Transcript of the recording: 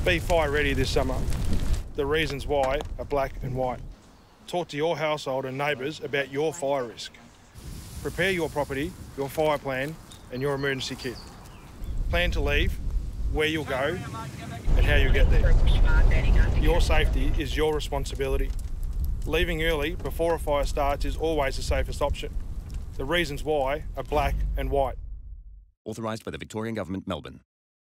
Be fire ready this summer. The reasons why are black and white. Talk to your household and neighbours about your fire risk. Prepare your property, your fire plan and your emergency kit. Plan to leave, where you'll go and how you'll get there. Your safety is your responsibility. Leaving early before a fire starts is always the safest option. The reasons why are black and white. Authorised by the Victorian Government, Melbourne.